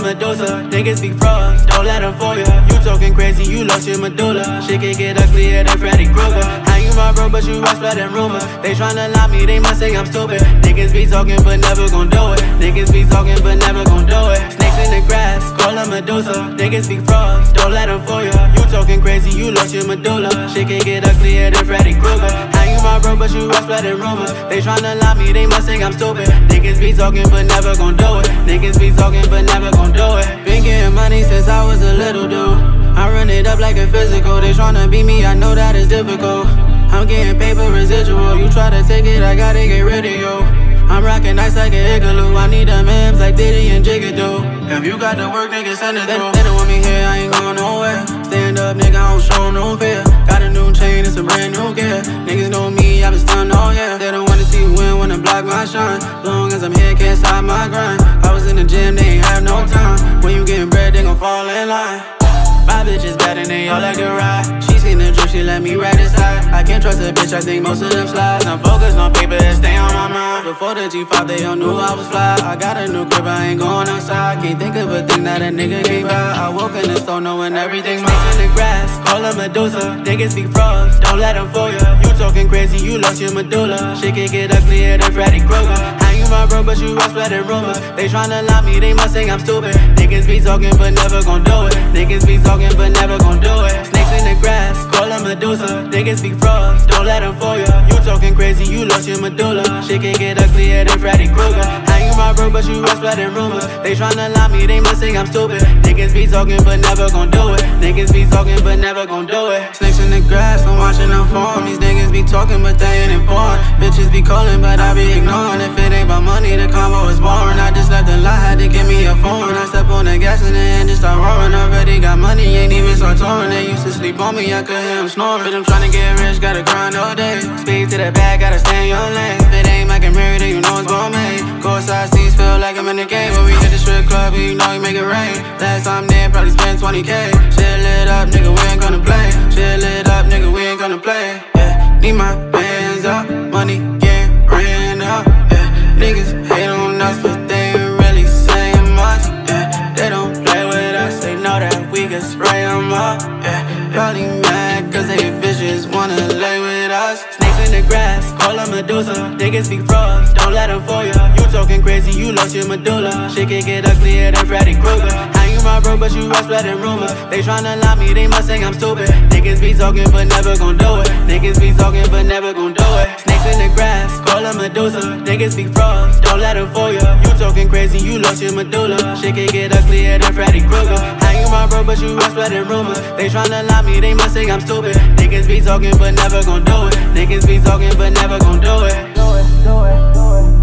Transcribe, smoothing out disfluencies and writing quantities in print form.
Medusa. Niggas be frauds, don't let them fool ya. You talking crazy, you lost your medulla. Shit can get uglier than Freddy Krueger. How you my bro, but you are spreading rumors. They tryna lie me, they must say I'm stupid. Niggas be talking, but never gon' do it. Niggas be talking, but never gon' do it. Snakes in the grass, call them Medusa. Niggas be frauds, don't let them fool ya. You talking crazy, you lost your medulla. Shit can get uglier than Freddy Krueger. How you my bro, but you are spreading rumors. They tryna lie me, they must think I'm stupid. Niggas be talking, but never gon' do it. Niggas be talking, but never gon' do it. Been getting money since I was a little dude. I run it up like a physical. They tryna beat me, I know that it's difficult. I'm getting paper residual. You try to take it, I gotta get rid of you. I'm rocking ice like an igloo. I need them M's like Diddy and Jigga do. If you got the work, nigga, send it through. They don't want me here, I ain't going nowhere. Stand up, nigga, I don't show no fear. Got a new chain, it's a brand new gear. Niggas know me, I been stunned all year. They don't wanna see win, wanna block my shine. Long as I'm here, can't stop my grind. I was in the gym, they ain't have no time. When you getting bread, they gon' fall in line. My bitch is bad and they all like to ride. She seen the drip, she let me ride this side. I can't trust a bitch, I think most of them slides. I'm focused on paper, it stay on my mind. Before the G5, they all knew I was fly. I got a new crib, I ain't going outside. Can't think of a thing that a nigga can't buy. I woke in the store knowing everything mine. In the grass, call them Medusa. Niggas be frauds, don't let them fool ya. You talking crazy, you lost your medulla. Shit can get uglier than Freddy Krueger. How you my bro, but you are spreading rumors. They tryna lie me, they must think I'm stupid. Niggas be talking, but never gon' do it. Niggas be talking, but never gon' do it. Snakes in the grass, call them Medusa. Niggas be frauds, don't let them fool ya. You talking crazy, you lost your medulla. Shit can get uglier than Freddy Krueger. How you my bro, but you are spreading rumors. They tryna lie me, they must think I'm stupid. Niggas be talking, but never gon' do it. Niggas be talking, but never gon' do it. Snakes in the grass, I'm watching them form. These niggas be talking, but they ain't important. Bitches be calling, but I be ignoring. If it ain't about money, the combo is boring. I just left a lie, had to give me a phone. I step on the gas and the engine start roaring. Already got money, ain't even start touring. They used to sleep on me, I could hear them snoring. But I'm tryna get rich, gotta grind all day. Speed to the bag, gotta stay in your lane. If it ain't Mike and Mary, then you know it's gon' make. Courtside seats feel like I'm in the game. When we hit the strip club, you know you make it rain. Last time there, probably spent 20K. Shit lit up, nigga, we ain't gonna play. Shit lit up, nigga, we ain't gonna play. Yeah, need my bands up, money getting ran up. Yeah, niggas hate on us, but they ain't really saying much. Yeah, they don't play with us, they know that we can spray them up. Yeah, probably mad cause they bitches wanna lay with us. Snakes in the grass, call them Medusa. Niggas be frauds, don't let them fool ya. You talking crazy, you lost your medulla. Shit can get uglier than Freddy Krueger. How you my bro, but you are spreading rumors. They tryna lie me, they must think I'm stupid. Niggas be talking, but never gon' do it. Niggas be talking, but never gon' do it. Snakes in the grass, call them Medusa. Niggas be frauds, don't let them fool ya. You talking crazy, you lost your medulla. Shit can get uglier than Freddy Krueger. How you my bro, but you are spreading rumors. They tryna lie me, they must think I'm stupid. Niggas be talking, but never gon' do it. Niggas be talking, but never gon' do it. Do it.